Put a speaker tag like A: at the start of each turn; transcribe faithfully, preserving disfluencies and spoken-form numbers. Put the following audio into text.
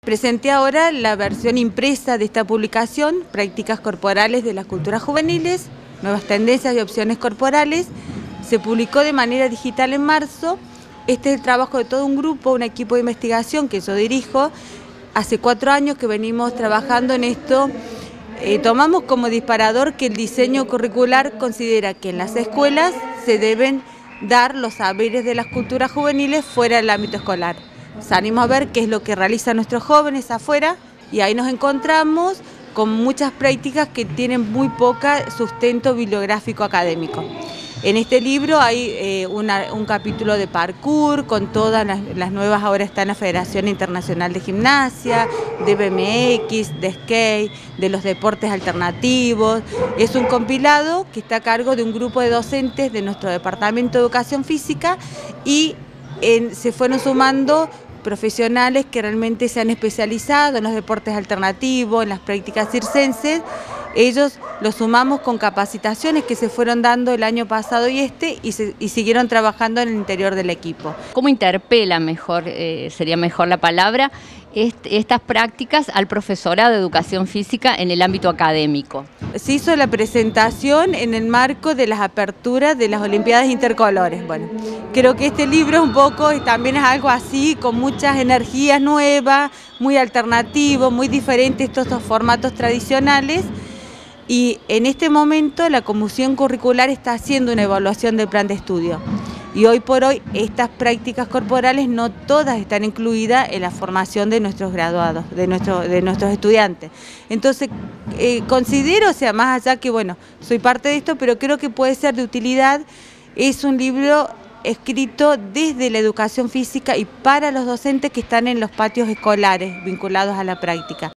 A: Presenté ahora la versión impresa de esta publicación, Prácticas Corporales de las Culturas Juveniles, Nuevas Tendencias y Opciones Corporales. Se publicó de manera digital en marzo. Este es el trabajo de todo un grupo, un equipo de investigación que yo dirijo. Hace cuatro años que venimos trabajando en esto. Eh, tomamos como disparador que el diseño curricular considera que en las escuelas se deben dar los saberes de las culturas juveniles fuera del ámbito escolar. Salimos a ver qué es lo que realizan nuestros jóvenes afuera y ahí nos encontramos con muchas prácticas que tienen muy poca sustento bibliográfico académico. En este libro hay eh, una, un capítulo de parkour con todas las, las nuevas, ahora está en la Federación Internacional de Gimnasia, de B M X, de skate, de los deportes alternativos. Es un compilado que está a cargo de un grupo de docentes de nuestro Departamento de Educación Física y en, se fueron sumando profesionales que realmente se han especializado en los deportes alternativos, en las prácticas circenses. Ellos los sumamos con capacitaciones que se fueron dando el año pasado y este y, se, y siguieron trabajando en el interior del equipo.
B: ¿Cómo interpela, mejor, eh, sería mejor la palabra, est estas prácticas al profesorado de educación física en el ámbito académico?
A: Se hizo la presentación en el marco de las aperturas de las Olimpiadas Intercolores. Bueno, creo que este libro un poco también es algo así, con muchas energías nuevas, muy alternativo, muy diferente a estos, estos formatos tradicionales. Y en este momento la Comisión Curricular está haciendo una evaluación del plan de estudio. Y hoy por hoy estas prácticas corporales no todas están incluidas en la formación de nuestros graduados, de, nuestro, de nuestros estudiantes. Entonces eh, considero, o sea, más allá que, bueno, soy parte de esto, pero creo que puede ser de utilidad. Es un libro escrito desde la educación física y para los docentes que están en los patios escolares vinculados a la práctica.